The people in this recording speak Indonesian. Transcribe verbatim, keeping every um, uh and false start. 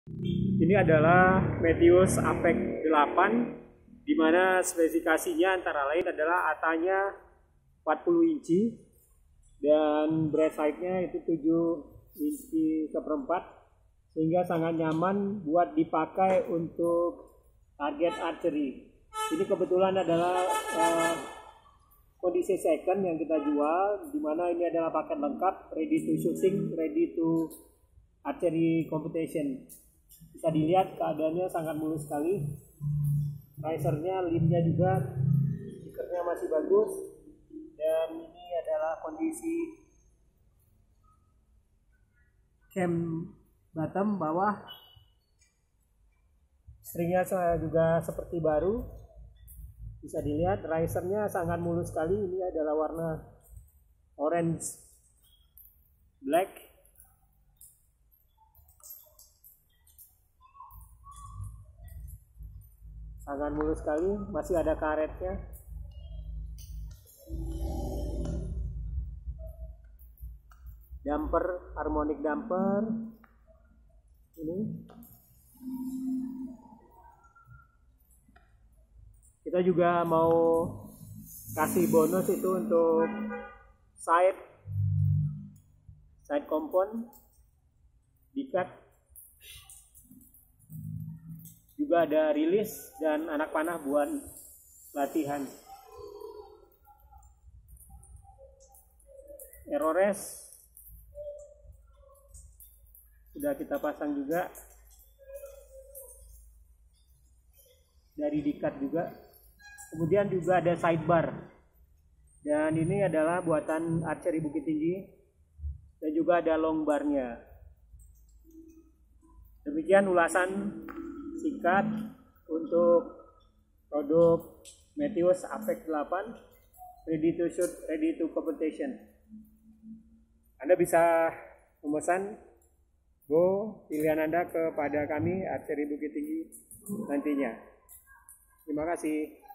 Ini adalah Meteus Apex delapan, di mana spesifikasinya antara lain adalah A T A-nya empat puluh inci dan breast height-nya itu tujuh inci seperempat, sehingga sangat nyaman buat dipakai untuk target archery. Ini kebetulan adalah uh, kondisi second yang kita jual, di mana ini adalah paket lengkap, ready to shooting, ready to archery competition. Bisa dilihat keadaannya sangat mulus sekali. Risernya, leadnya juga, stickernya masih bagus. Dan ini adalah kondisi cam bottom bawah. Stringnya juga seperti baru. Bisa dilihat risernya sangat mulus sekali. Ini adalah warna orange black. Sangat mulus sekali, masih ada karetnya. Damper, harmonic damper. Ini. Kita juga mau kasih bonus itu untuk side side compound dikat. Juga ada rilis dan anak panah buat latihan. Aerores sudah kita pasang juga, dari dikat juga. Kemudian juga ada sidebar, dan ini adalah buatan archery Bukit Tinggi, dan juga ada long barnya. Demikian ulasan singkat untuk produk Meteus Apex delapan ready to shoot, ready to competition. Anda bisa memesan Go pilihan Anda kepada kami Archery Bukit Tinggi nantinya. Terima kasih.